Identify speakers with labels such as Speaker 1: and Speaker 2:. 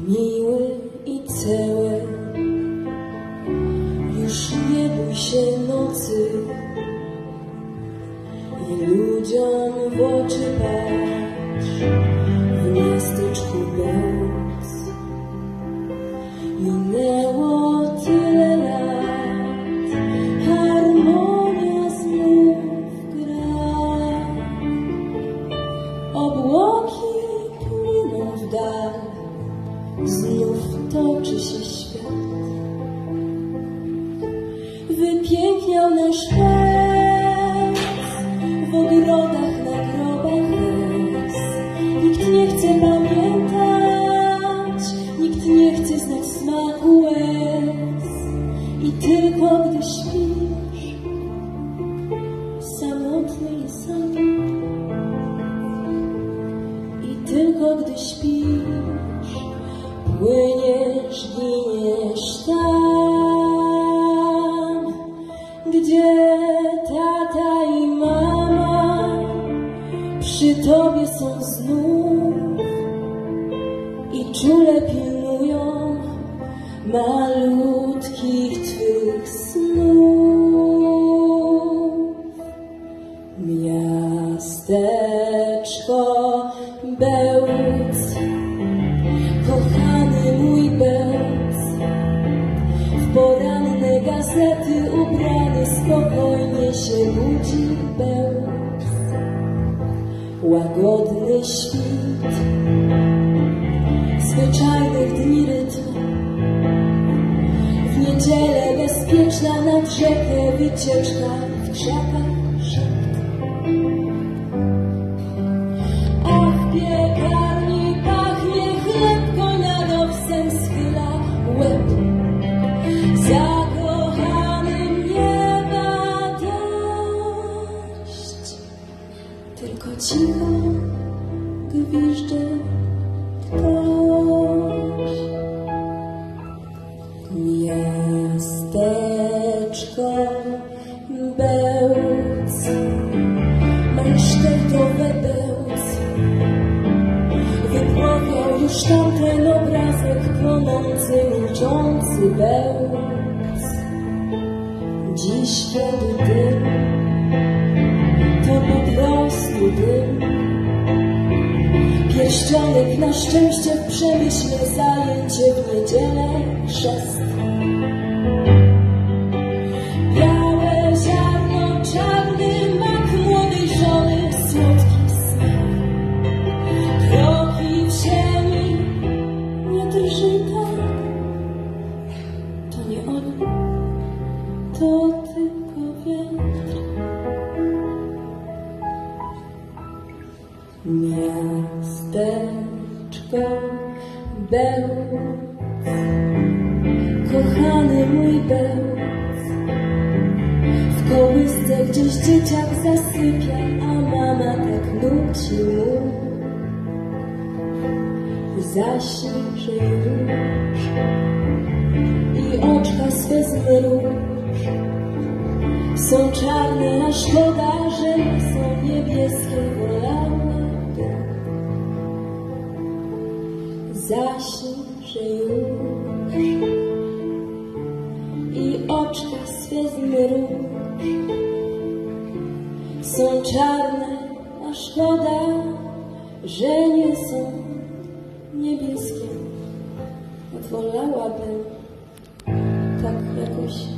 Speaker 1: miły i ceły. Już nie bój się nocy i ludziom w oczy patrz. W miasteczku noc minęło tyle lat, harmonia znów gra. Obłoki płyną w dal, znów toczy się świat. Wypiękniał nasz las, w ogrodach na grobach łez. Nikt nie chce pamiętać, nikt nie chce znać smaku łez. I tylko gdy śpisz, samotny i sam, i tylko gdy śpisz, płyniesz, giniesz tam, gdzie tata i mama przy tobie są znów i czule pilnują malutkich twych snów. Miasteczko Bełc, kochany mój Bełc, w poranne gazety ubrany spokojnie się budzi Bełc. Łagodny świt zwyczajnych dni rytm, w niedzielę bezpieczna nad rzekę wycieczka, w krzakach szept. A w piekarni pachnie chleb, nad owsem schyla łeb. Zakochanym nieba dość, tylko cicho gwizdże ktoś. Miasteczko Bełc, majsztetowe Bełc, wypłowiał już tamten obrazek płonący, milczący Bełc. Dziś kiedy dym, to po prostu dym. Pierścionek na szczęście w przemyśle, zajęcie w niedzielę chrzest. Białe ziarno, czarny mak młodej żony, słodki smak. Kroki w ziemi, nie drży tak. To nie oni, to tylko wiatr. Miasteczko Bełc, kochany mój Bełc, w kołysce gdzieś dzieciak zasypia, a mama tak nuci mu. Zaśnijże już i oczka swe zmruż. Są czarne, a szkoda, że nie są niebieskie, wolałabym. Zaśnijże już i oczka swe zmruż. Są czarne, a szkoda, że nie są niebieskie. Wolałabym tak jakoś